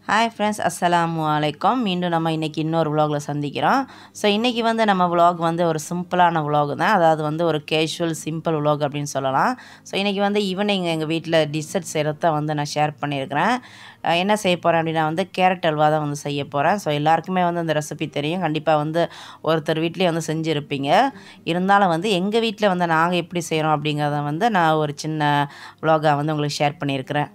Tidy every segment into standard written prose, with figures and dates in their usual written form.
Hi friends, அஸ்ஸலாமு அலைக்கும். மீண்டும் நம்ம இன்றைக்கி இன்னொரு விலாகில் சந்திக்கிறோம். ஸோ இன்றைக்கி வந்து நம்ம விலாக் வந்து ஒரு சிம்பிளான விலாக் தான். அதாவது வந்து ஒரு கேஷுவல் சிம்பிள் விலாக் அப்படின்னு சொல்லலாம். ஸோ இன்றைக்கி வந்து ஈவினிங் எங்கள் வீட்டில் டிசர்ட் செய்கிறத வந்து நான் ஷேர் பண்ணியிருக்கிறேன். என்ன செய்ய போகிறேன் அப்படின்னா வந்து கேரட் அல்வா தான் வந்து செய்ய போகிறேன். ஸோ எல்லாருக்குமே வந்து அந்த ரெசிபி தெரியும். கண்டிப்பாக வந்து ஒருத்தர் வீட்லேயே வந்து செஞ்சுருப்பீங்க. இருந்தாலும் வந்து எங்கள் வீட்டில் வந்து நாங்கள் எப்படி செய்கிறோம் அப்படிங்கிறத வந்து நான் ஒரு சின்ன விலாகாக வந்து உங்களுக்கு ஷேர் பண்ணியிருக்கிறேன்.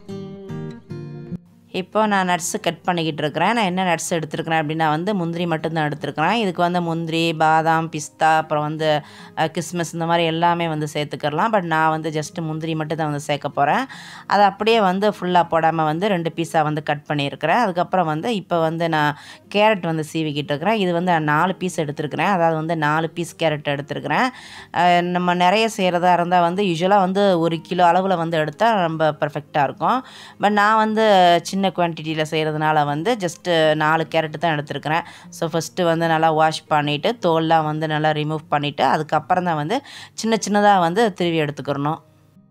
இப்போ நான் நட்ஸு கட் பண்ணிக்கிட்டு இருக்கிறேன். நான் என்ன நட்ஸ் எடுத்துருக்கிறேன் அப்படின்னா வந்து முந்திரி மட்டும்தான் எடுத்துருக்கிறேன். இதுக்கு வந்து முந்திரி, பாதாம், பிஸ்தா, அப்புறம் வந்து கிஸ்மிஸ் இந்த மாதிரி எல்லாமே வந்து சேர்த்துக்கிறலாம். பட் நான் வந்து ஜஸ்ட்டு முந்திரி மட்டும் தான் வந்து சேர்க்க போகிறேன். அதை அப்படியே வந்து ஃபுல்லாக போடாமல் வந்து 2 பீஸாக வந்து கட் பண்ணியிருக்கிறேன். அதுக்கப்புறம் வந்து இப்போ வந்து நான் கேரட் வந்து சீவிக்கிட்டு இருக்கிறேன். இது வந்து நான் 4 பீஸ் எடுத்துருக்கிறேன். அதாவது வந்து 4 பீஸ் கேரட் எடுத்துருக்கிறேன். நம்ம நிறைய செய்கிறதா இருந்தால் வந்து யூஸ்வலாக வந்து 1 கிலோ அளவில் வந்து எடுத்தால் ரொம்ப பர்ஃபெக்டாக இருக்கும். பட் நான் வந்து சின்ன குவான்டிட்டியில் செய்கிறதுனால வந்து ஜஸ்ட்டு 4 கேரட்டு தான் எடுத்துருக்கிறேன். ஸோ ஃபஸ்ட்டு வந்து நல்லா வாஷ் பண்ணிவிட்டு தோல்லாம் வந்து நல்லா ரிமூவ் பண்ணிவிட்டு அதுக்கப்புறம் தான் வந்து சின்ன சின்னதாக வந்து திருவி எடுத்துக்கிறணும்.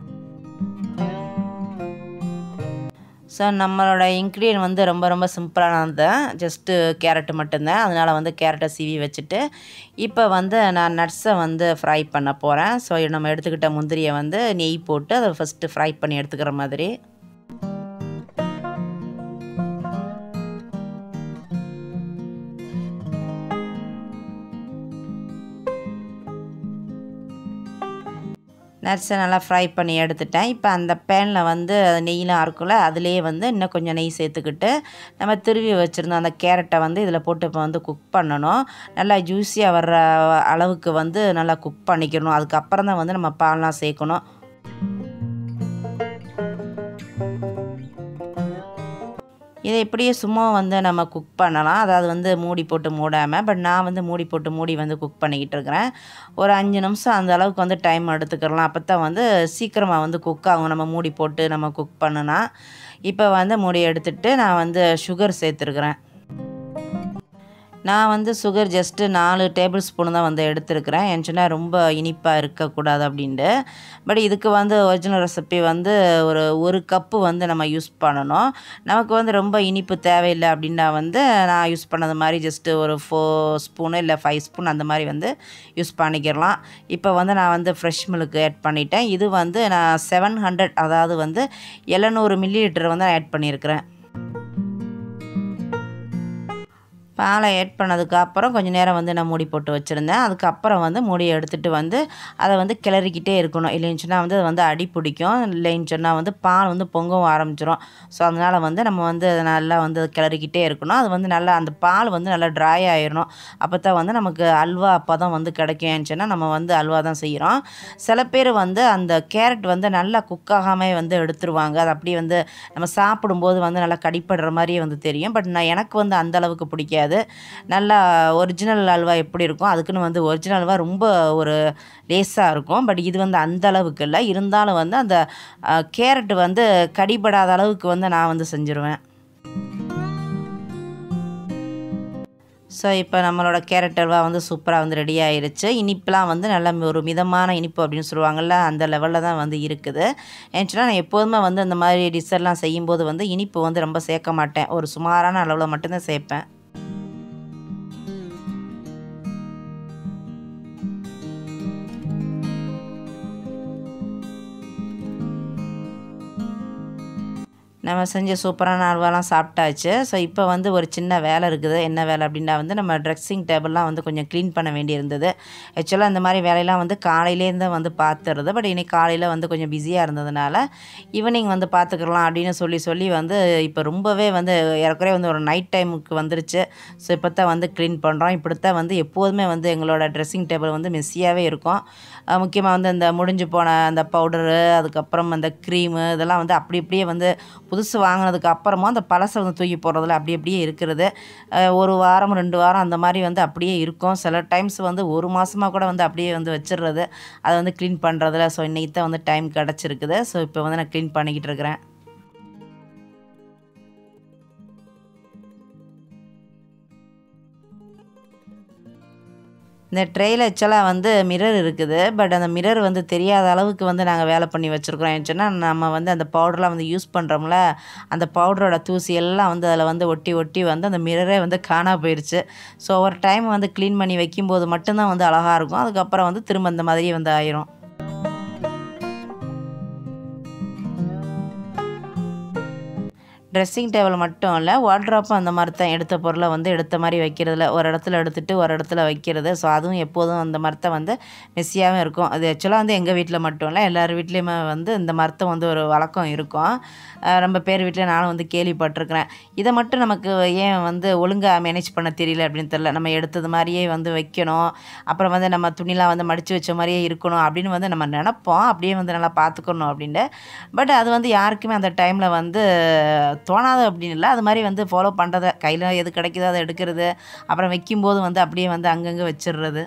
ஸோ நம்மளோட இன்க்ரீடியன்ட் வந்து ரொம்ப ரொம்ப சிம்பிளானது தான். ஜஸ்ட்டு கேரட்டு மட்டும்தான். அதனால் வந்து கேரட்டை சீவி வச்சுட்டு இப்போ வந்து நான் நட்ஸை வந்து ஃப்ரை பண்ண போகிறேன். ஸோ நம்ம எடுத்துக்கிட்ட முந்திரியை வந்து நெய் போட்டு அதை ஃபஸ்ட்டு ஃப்ரை பண்ணி எடுத்துக்கிற மாதிரி. நட்ஸை நல்லா ஃப்ரை பண்ணி எடுத்துட்டேன். இப்போ அந்த பேனில் வந்து நெய்லாம் இருக்குல்ல, அதுலேயே வந்து இன்னும் கொஞ்சம் நெய் சேர்த்துக்கிட்டு நம்ம திருவி வச்சுருந்தோம் அந்த கேரட்டை வந்து இதில் போட்டு இப்போ வந்து குக் பண்ணணும். நல்லா ஜூஸியாக வர்ற அளவுக்கு வந்து நல்லா குக் பண்ணிக்கணும். அதுக்கப்புறம் தான் வந்து நம்ம பால்லாம் சேர்க்கணும். இதை இப்படியே சும்மா வந்து நம்ம குக் பண்ணலாம். அதாவது வந்து மூடி போட்டு மூடாமல். பட் நான் வந்து மூடி போட்டு மூடி வந்து குக் பண்ணிக்கிட்டு இருக்கிறேன். ஒரு 5 நிமிஷம் அந்த அளவுக்கு வந்து டைம் எடுத்துக்கிறலாம். அப்போ தான் வந்து சீக்கிரமாக வந்து குக் ஆகும் நம்ம மூடி போட்டு நம்ம குக் பண்ணுனா. இப்போ வந்து மூடி எடுத்துகிட்டு நான் வந்து சுகர் சேர்த்துருக்குறேன். நான் வந்து சுகர் ஜஸ்ட்டு 4 டேபிள் ஸ்பூன் தான் வந்து எடுத்துருக்கிறேன். ஏன்னு சொன்னால் ரொம்ப இனிப்பாக இருக்கக்கூடாது அப்படின்ட்டு. பட் இதுக்கு வந்து ஒரிஜினல் ரெசிபி வந்து ஒரு கப்பு வந்து நம்ம யூஸ் பண்ணணும். நமக்கு வந்து ரொம்ப இனிப்பு தேவையில்லை அப்படின்னா வந்து நான் யூஸ் பண்ணது மாதிரி ஜஸ்ட்டு ஒரு 4 ஸ்பூனு இல்லை 5 ஸ்பூன் அந்த மாதிரி வந்து யூஸ் பண்ணிக்கிறலாம். இப்போ வந்து நான் வந்து ஃப்ரெஷ் மில்க் ஆட் பண்ணிட்டேன். இது வந்து நான் 700 அதாவது வந்து 700 மில்லிலிட்டர் வந்து நான் ஆட் பண்ணியிருக்கிறேன். பாலை ஆட் பண்ணதுக்கப்புறம் கொஞ்சம் நேரம் வந்து நான் மூடி போட்டு வச்சுருந்தேன். அதுக்கப்புறம் வந்து மூடியை எடுத்துகிட்டு வந்து அதை வந்து கிளறிக்கிட்டே இருக்கணும். இல்லைன்னு சொன்னால் வந்து அது வந்து அடி பிடிக்கும். இல்லைன்னு சொன்னால் வந்து பால் வந்து பொங்கவும் ஆரம்பிச்சிடும். ஸோ அதனால் வந்து நம்ம வந்து அதை நல்லா வந்து கிளறிக்கிட்டே இருக்கணும். அது வந்து நல்லா அந்த பால் வந்து நல்லா ட்ரை ஆயிடணும். அப்போ தான் வந்து நமக்கு அல்வா அப்போ தான் வந்து கிடைக்கும். ஏன்னு சொன்னால் நம்ம வந்து அல்வா தான் செய்கிறோம். சில பேர் வந்து அந்த கேரட் வந்து நல்லா குக் ஆகாமல் வந்து எடுத்துருவாங்க. அது அப்படியே வந்து நம்ம சாப்பிடும்போது வந்து நல்லா கடிப்படுற மாதிரியே வந்து தெரியும். பட் எனக்கு வந்து அந்தளவுக்கு பிடிக்காது. நல்லா ஒரிஜினல் அல்வா எப்படி இருக்கும் அதுக்குன்னு வந்து ஒரிஜினல் அல்வா ரொம்ப ஒரு லேஸாக இருக்கும். பட் இது வந்து அந்த அளவுக்கு இல்லை. இருந்தாலும் வந்து அந்த கேரட் வந்து கடிபடாத அளவுக்கு வந்து நான் வந்து செஞ்சுருவேன். ஸோ இப்போ நம்மளோட கேரட் அல்வா வந்து சூப்பராக வந்து ரெடி ஆயிடுச்சு. இனிப்புலாம் வந்து நல்ல ஒரு மிதமான இனிப்பு அப்படின்னு சொல்லுவாங்கள்ல, அந்த லெவலில் தான் வந்து இருக்குது. ஏன்னு சொன்னால் நான் எப்போதுமே வந்து அந்த மாதிரி டிஷ்ஷெல்லாம் செய்யும்போது வந்து இனிப்பு வந்து ரொம்ப சேர்க்க மாட்டேன். ஒரு சுமாரான அளவில் மட்டும்தான் சேர்ப்பேன். நம்ம செஞ்ச சூப்பரான அல்வாலாம் சாப்பிட்டாச்சு. ஸோ இப்போ வந்து ஒரு சின்ன வேலை இருக்குது. என்ன வேலை அப்படின்னா வந்து நம்ம ட்ரெஸ்ஸிங் டேபிள்லாம் வந்து கொஞ்சம் க்ளீன் பண்ண வேண்டியிருந்தது. ஆக்சுவலாக இந்த மாதிரி வேலையெல்லாம் வந்து காலையிலேருந்து வந்து பார்த்துறது. பட் இன்றைக்கி காலையில் வந்து கொஞ்சம் பிஸியாக இருந்ததுனால ஈவினிங் வந்து பார்த்துக்கலாம் அப்படின்னு சொல்லி வந்து இப்போ ரொம்பவே வந்து ஏறக்குறைய வந்து ஒரு நைட் டைமுக்கு வந்துருச்சு. ஸோ இப்போ தான் வந்து க்ளீன் பண்ணுறோம். இப்படித்தான் வந்து எப்போதுமே வந்து எங்களோட ட்ரெஸ்ஸிங் டேபிள் வந்து மெஸ்ஸியாகவே இருக்கும். முக்கியமாக வந்து இந்த முடிஞ்சு போன அந்த பவுடரு, அதுக்கப்புறம் அந்த க்ரீமு இதெல்லாம் வந்து அப்படி இப்படியே வந்து புதுசு வாங்கினதுக்கு அப்புறமும் அந்த பழசை வந்து தூக்கி போடுறதில்ல, அப்படி அப்படியே இருக்கிறது. 1 வாரம் 2 வாரம் அந்த மாதிரி வந்து அப்படியே இருக்கும். சில டைம்ஸ் வந்து 1 மாதமாக கூட வந்து அப்படியே வந்து வச்சிடுறது. அதை வந்து க்ளீன் பண்ணுறதில்ல. ஸோ இன்றைக்கி தான் வந்து டைம் கிடச்சிருக்குது. ஸோ இப்போ வந்து நான் க்ளீன் பண்ணிக்கிட்டு இருக்கிறேன். இந்த ட்ரேயில் ஆக்சுவலாக வந்து மிரர் இருக்குது. பட் அந்த மிரர் வந்து தெரியாத அளவுக்கு வந்து நாங்கள் வேலை பண்ணி வச்சுருக்குறோம். ஏன்னு சொன்னால் நம்ம வந்து அந்த பவுடர்லாம் வந்து யூஸ் பண்ணுறோம்ல, அந்த பவுடரோட தூசி எல்லாம் வந்து அதில் வந்து ஒட்டி ஒட்டி வந்து அந்த மிரரே வந்து காணா போயிடுச்சு. ஸோ ஒரு டைம் வந்து க்ளீன் பண்ணி வைக்கும்போது மட்டும்தான் வந்து அழகாக இருக்கும். அதுக்கப்புறம் வந்து திரும்ப இந்த மாதிரியே வந்து ஆயிரும். ட்ரெஸ்ஸிங் டேபிள் மட்டும் இல்லை, வார்ட்ரோப்பும் அந்த மாதிரி தான். எடுத்த பொருளை வந்து எடுத்த மாதிரி வைக்கிறதில்ல, ஒரு இடத்துல எடுத்துகிட்டு ஒரு இடத்துல வைக்கிறது. ஸோ அதுவும் எப்போதும் அந்த மரத்தை வந்து மெஸ்ஸியாகவும் இருக்கும். அது ஆக்சுவலாக வந்து எங்கள் வீட்டில் மட்டும் இல்லை, எல்லார் வீட்லேயுமே வந்து இந்த மரத்தை வந்து ஒரு வழக்கம் இருக்கும். ரொம்ப பேர் வீட்டில் நானும் வந்து கேள்விப்பட்டிருக்கிறேன். இதை மட்டும் நமக்கு ஏன் வந்து ஒழுங்காக மேனேஜ் பண்ண தெரியல அப்படின்னு தெரில. நம்ம எடுத்தது மாதிரியே வந்து வைக்கணும், அப்புறம் வந்து நம்ம துணிலாம் வந்து மடித்து வச்ச மாதிரியே இருக்கணும் அப்படின்னு வந்து நம்ம நினப்போம். அப்படியே வந்து நல்லா பார்த்துக்கணும் அப்படின்ட்டு. பட் அது வந்து யாருக்குமே அந்த டைமில் வந்து தோணாது அப்படின்னு இல்லை. அது மாதிரி வந்து ஃபாலோ பண்ணுறத, கையில் எது கிடைக்குதோ அதை எடுக்கிறது, அப்புறம் வைக்கும்போது வந்து அப்படியே வந்து அங்கங்கே வச்சிடுறது.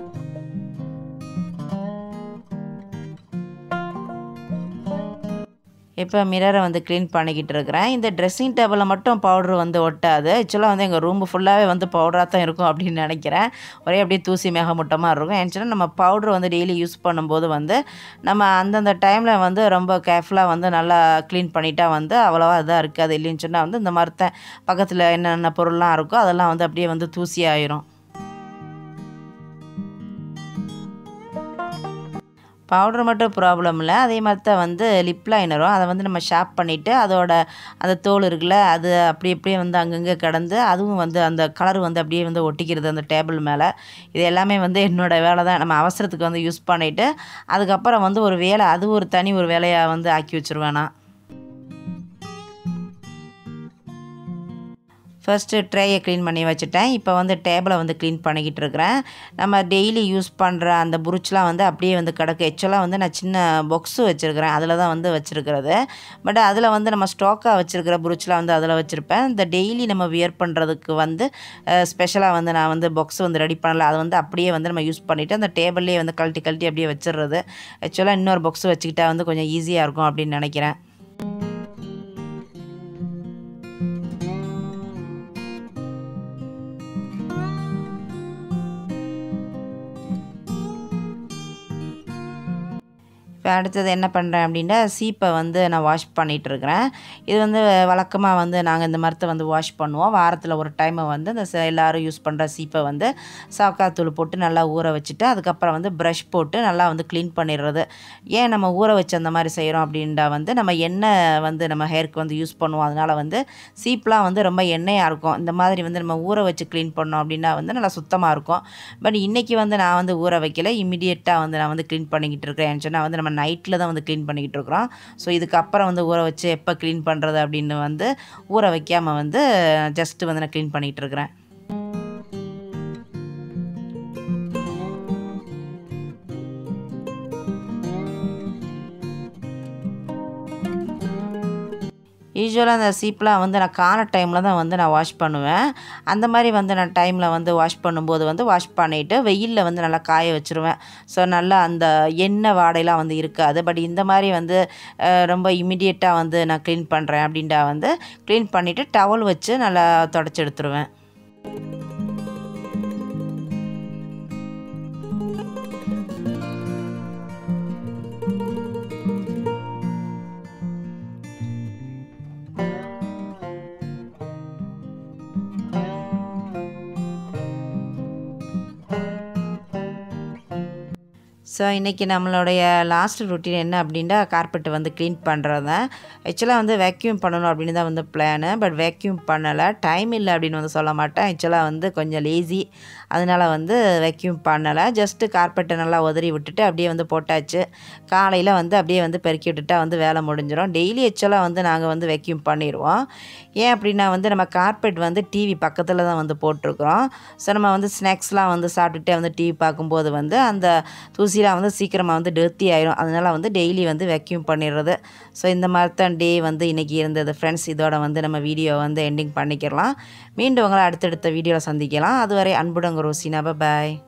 இப்போ மிரரை வந்து க்ளீன் பண்ணிக்கிட்டு இருக்கிறேன். இந்த ட்ரெஸ்ஸிங் டேபிளில் மட்டும் பவுட்ரு வந்து ஒட்டாது. ஆக்சுவலாக வந்து எங்கள் ரூம் ஃபுல்லாகவே வந்து பவுடராக தான் இருக்கும் அப்படின்னு நினைக்கிறேன். ஒரே அப்படியே தூசி மேகமூட்டமாக இருக்கும். ஏன்னு நம்ம பவுட்ரு வந்து டெய்லி யூஸ் பண்ணும்போது வந்து நம்ம அந்தந்த டைமில் வந்து ரொம்ப கேர்ஃபுல்லாக வந்து நல்லா க்ளீன் பண்ணிட்டா வந்து அவ்வளோவா இதாக இருக்காது. இல்லைன்னு சொன்னால் வந்து இந்த மாதிரி தான் பக்கத்தில் என்னென்ன பொருள்லாம் இருக்கோ அதெல்லாம் வந்து அப்படியே வந்து தூசி ஆயிரும். பவுடர் மட்டும் ப்ராப்ளம் இல்லை, அதே மாதிரி தான் வந்து லிப் லைனரும். அதை வந்து நம்ம ஷார்ப் பண்ணிவிட்டு அதோட அந்த தோல் இருக்குல்ல, அது அப்படி அப்படியே வந்து அங்கங்கே கிடந்து அதுவும் வந்து அந்த கலர் வந்து அப்படியே வந்து ஒட்டிக்கிறது அந்த டேபிள் மேலே. இது எல்லாமே வந்து என்னோடய வேலை தான். நம்ம அவசரத்துக்கு வந்து யூஸ் பண்ணிவிட்டு அதுக்கப்புறம் வந்து ஒரு வேலை, அது ஒரு தனி ஒரு வேலையாக வந்து ஆக்கி வச்சுருவேன் நான். ஃபர்ஸ்ட்டு ட்ரேயை க்ளீன் பண்ணி வச்சுட்டேன். இப்போ வந்து டேபிளை வந்து க்ளீன் பண்ணிக்கிட்டு இருக்கிறேன். நம்ம டெய்லி யூஸ் பண்ணுற அந்த புருச்லாம் வந்து அப்படியே வந்து கிடக்கு. ஆக்சுவலாக வந்து நான் சின்ன பாக்ஸு வச்சுருக்கிறேன், அதில் தான் வந்து வச்சுருக்கிறது. பட் அதில் வந்து நம்ம ஸ்டாக்காக வச்சுருக்கிற புருச்லாம் வந்து அதில் வச்சுருப்பேன். இந்த டெய்லி நம்ம வியர் பண்ணுறதுக்கு வந்து ஸ்பெஷலாக வந்து நான் வந்து பாக்ஸ் வந்து ரெடி பண்ணல. அதை வந்து அப்படியே வந்து நம்ம யூஸ் பண்ணிவிட்டு அந்த டேபிள்லேயே வந்து கழட்டி கழட்டி அப்படியே வச்சிடுறது. ஆக்சுவலாக இன்னொரு பாக்ஸ் வச்சுக்கிட்டா வந்து கொஞ்சம் ஈஸியாக இருக்கும் அப்படின்னு நினைக்கிறேன். இப்போ அடுத்தது என்ன பண்ணுறேன் அப்படின்னா, சீப்பை வந்து நான் வாஷ் பண்ணிகிட்ருக்கிறேன். இது வந்து வழக்கமாக வந்து நாங்கள் இந்த மரத்தை வந்து வாஷ் பண்ணுவோம். வாரத்தில் ஒரு டைமை வந்து இந்த எல்லோரும் யூஸ் பண்ணுற சீப்பை வந்து சாக்காத்தூள் போட்டு நல்லா ஊற வச்சுட்டு அதுக்கப்புறம் வந்து ப்ரஷ் போட்டு நல்லா வந்து க்ளீன் பண்ணிடுறது. ஏன் நம்ம ஊற வச்சு அந்த மாதிரி செய்கிறோம் அப்படின்டா வந்து நம்ம எண்ணெய் வந்து நம்ம ஹேருக்கு வந்து யூஸ் பண்ணுவோம். அதனால் வந்து சீப்லாம் வந்து ரொம்ப எண்ணெயாக இருக்கும். இந்த மாதிரி வந்து நம்ம ஊற வச்சு க்ளீன் பண்ணோம் அப்படின்னா வந்து நல்லா சுத்தமாக இருக்கும். பட் இன்றைக்கி வந்து நான் வந்து ஊற வைக்கல, இமிடியேட்டாக வந்து நான் வந்து க்ளீன் பண்ணிக்கிட்டு இருக்கிறேன். சொன்னால் வந்து நம்ம நைட்டில் தான் வந்து க்ளீன் பண்ணிக்கிட்டு இருக்கிறோம். ஸோ இதுக்கப்புறம் வந்து ஊற வச்சு எப்போ க்ளீன் பண்ணுறது அப்படின்னு வந்து ஊற வைக்காமல் வந்து ஜஸ்ட்டு வந்து நான் க்ளீன் பண்ணிகிட்டு இருக்கிறேன். யூசுவலாக அந்த சீப்லாம் வந்து நான் காலை டைமில் தான் வந்து நான் வாஷ் பண்ணுவேன். அந்த மாதிரி வந்து நான் டைமில் வந்து வாஷ் பண்ணும்போது வந்து வாஷ் பண்ணிவிட்டு வெயிலில் வந்து நல்லா காய வச்சுருவேன். ஸோ நல்லா அந்த எண்ணெய் வாடையெல்லாம் வந்து இருக்காது. பட் இந்த மாதிரி வந்து ரொம்ப இமிடியேட்டாக வந்து நான் க்ளீன் பண்ணுறேன் அப்படின்ட்டா வந்து க்ளீன் பண்ணிவிட்டு டவல் வச்சு நல்லா தொடச்சி எடுத்துருவேன். ஸோ இன்றைக்கி நம்மளுடைய லாஸ்ட் ரொட்டீன் என்ன அப்படின்னா, கார்பெட்டை வந்து க்ளீன் பண்ணுறது தான். ஆக்சுவலாக வந்து வேக்யூம் பண்ணணும் அப்படின்னு தான் வந்து பிளானு. பட் வேக்யூம் பண்ணலை, டைம் இல்லை அப்படின்னு வந்து சொல்ல மாட்டேன். ஆக்சுவலாக வந்து கொஞ்சம் லேசி, அதனால் வந்து வேக்யூம் பண்ணலை. ஜஸ்ட்டு கார்பெட்டை நல்லா உதறி விட்டுட்டு அப்படியே வந்து போட்டாச்சு. காலையில் வந்து அப்படியே வந்து பெருக்கி விட்டுட்டா வந்து வேலை முடிஞ்சிடும். டெய்லி ஆக்சுவலாக வந்து நாங்கள் வந்து வேக்யூம் பண்ணிடுவோம். ஏன் அப்படின்னா வந்து நம்ம கார்பெட் வந்து டிவி பக்கத்தில் தான் வந்து போட்டிருக்கிறோம். ஸோ நம்ம வந்து ஸ்நாக்ஸ்லாம் வந்து சாப்பிட்டுட்டே வந்து டிவி பார்க்கும்போது வந்து அந்த தூசிலாம் வந்து சீக்கிரமாக வந்து டர்த்தி ஆயிரும். அதனால் வந்து டெய்லி வந்து வேக்யூம் பண்ணிடுறது. ஸோ இந்த மாதிரி தான் டே வந்து இன்றைக்கி இருந்தது ஃப்ரெண்ட்ஸ். இதோட வந்து நம்ம வீடியோ வந்து எண்டிங் பண்ணிக்கிறலாம். மீண்டும் உங்களை அடுத்தடுத்த வீடியோவில் சந்திக்கலாம். அதுவரை அன்புடன் ரோசினா. பாய்.